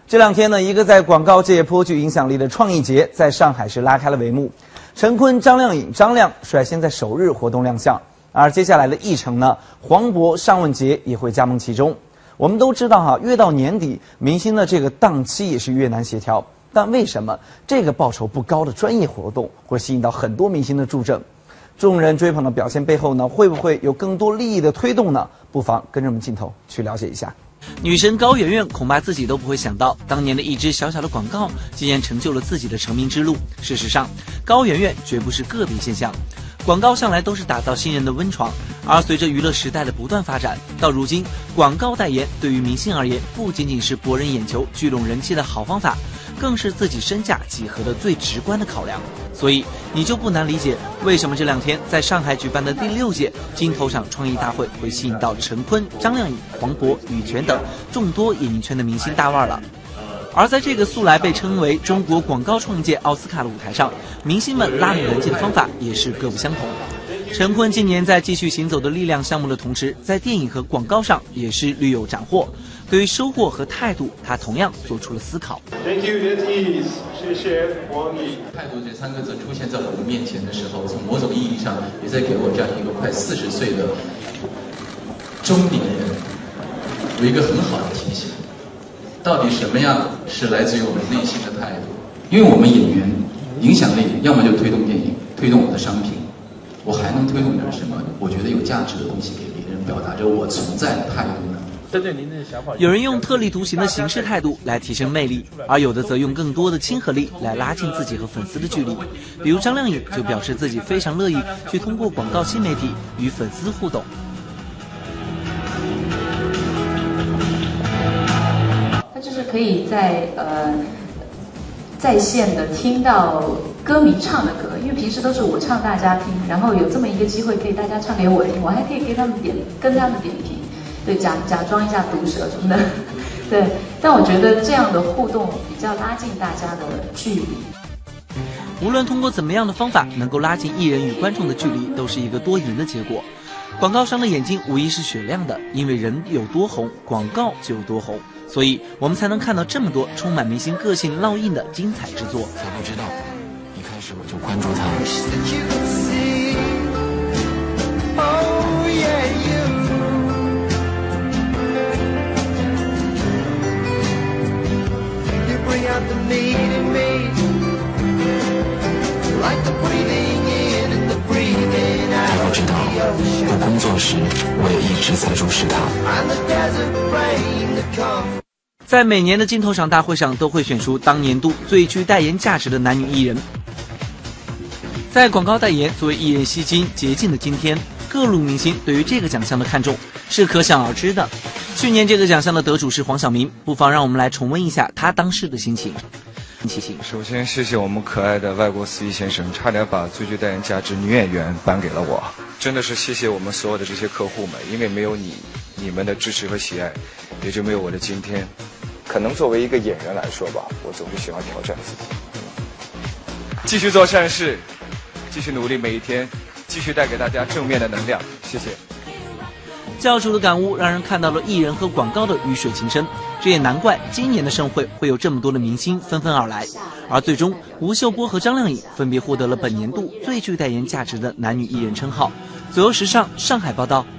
这两天呢，一个在广告界颇具影响力的创意节在上海市拉开了帷幕。陈坤、张靓颖、张亮率先在首日活动亮相，而接下来的议程呢，黄渤、尚雯婕也会加盟其中。我们都知道越到年底，明星的这个档期也是越难协调。但为什么这个报酬不高的专业活动会吸引到很多明星的助阵？众人追捧的表现背后呢，会不会有更多利益的推动呢？不妨跟着我们镜头去了解一下。 女神高圆圆恐怕自己都不会想到，当年的一支小小的广告，竟然成就了自己的成名之路。事实上，高圆圆绝不是个别现象。广告向来都是打造新人的温床，而随着娱乐时代的不断发展，到如今，广告代言对于明星而言，不仅仅是博人眼球、聚拢人气的好方法，更是自己身价几何的最直观的考量。所以，你就不难理解为什么这两天在上海举办的第6届金头赏创意大会会吸引到陈坤、张靓颖、黄渤、羽泉等众多演艺圈的明星大腕了。而在这个素来被称为中国广告创意界奥斯卡的舞台上，明星们拉拢人气的方法也是各不相同。陈坤今年在继续行走的力量项目的同时，在电影和广告上也是屡有斩获。对于收获和态度，他同样做出了思考。 Thank you, that is， 谢谢王毅。 态度这3个字出现在我们面前的时候，从某种意义上也在给我这样一个快40岁的中年人有一个很好的提醒。到底什么样是来自于我们内心的态度？因为我们演员影响力要么就推动电影，推动我的商品，我还能推动点什么？我觉得有价值的东西给别人，表达着我存在的态度呢？ 针对您的想法， 有人用特立独行的行事态度来提升魅力，而有的则用更多的亲和力来拉近自己和粉丝的距离。比如张靓颖就表示自己非常乐意去通过广告新媒体与粉丝互动。 他就是可以在线的听到歌迷唱的歌，因为平时都是我唱大家听，然后有这么一个机会可以大家唱给我听，我还可以跟他们点评。对，假装一下毒舌什么的，对。但我觉得这样的互动比较拉近大家的距离。 无论通过怎么样的方法能够拉近艺人与观众的距离，都是一个多赢的结果。广告商的眼睛无疑是雪亮的，因为人有多红，广告就有多红，所以我们才能看到这么多充满明星个性烙印的精彩之作。 才不知道，一开始我就关注他。他要知道，我工作时我也一直在注视他。 在每年的金头赏大会上，都会选出当年度最具代言价值的男女艺人。在广告代言作为艺人吸金捷径的今天，各路明星对于这个奖项的看重是可想而知的。去年这个奖项的得主是黄晓明，不妨让我们来重温一下他当时的心情。 首先谢谢我们可爱的外国司仪先生，差点把最具代言价值女演员颁给了我。真的是谢谢我们所有的这些客户们，因为没有你们的支持和喜爱，也就没有我的今天。可能作为一个演员来说吧，我总是喜欢挑战自己，继续做善事，继续努力每一天，继续带给大家正面的能量。谢谢。 教主的感悟让人看到了艺人和广告的鱼水情深，这也难怪今年的盛会会有这么多的明星纷纷而来。而最终，吴秀波和张靓颖分别获得了本年度最具代言价值的男女艺人称号。左右时尚上海报道。